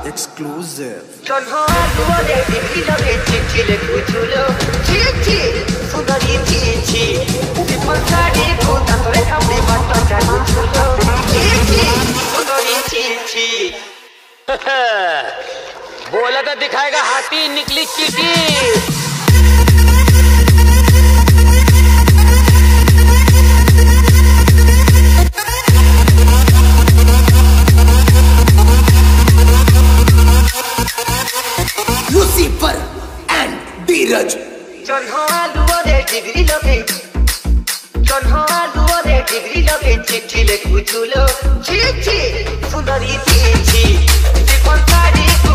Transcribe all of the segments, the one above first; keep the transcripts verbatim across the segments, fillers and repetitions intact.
exclusive. बोला तो दिखाएगा हाथी, निकली चीटी। Lucifer and Dheeraj. डिग्री लगे डिग्री लगे चिट्ठी ले पूछलो चिट्ठी सुंदरी चिट्ठी जीवन साड़ी को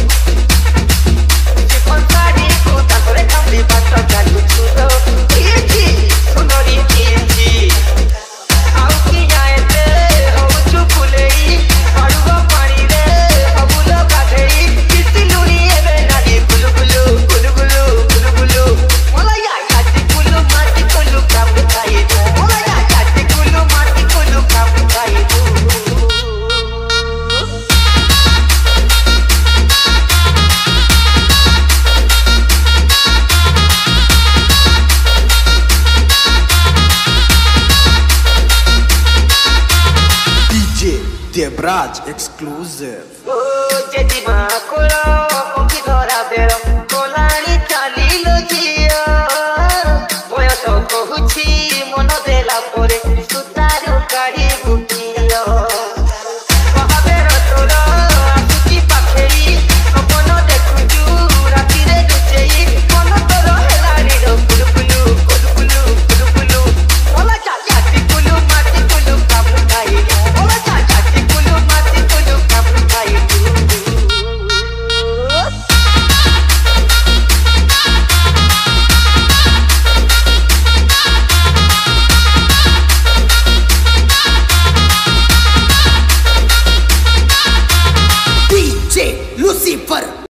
जीवन साड़ी को तारे कामले बात चालू छुलो चिट्ठी सुंदरी चिट्ठी आओ की आए ते हो चुपले आड़ुआ पानी रे अबुला काठेई किसी लुनी एबे नाडी गुलु गुलु गुलु गुलु गुलु गुलु मोला या काटी गुलु माटी गुलु काम खाए मोला या काटी गुलु माटी गुलु काम खाए D J Debraj exclusive. ओ जेदी मां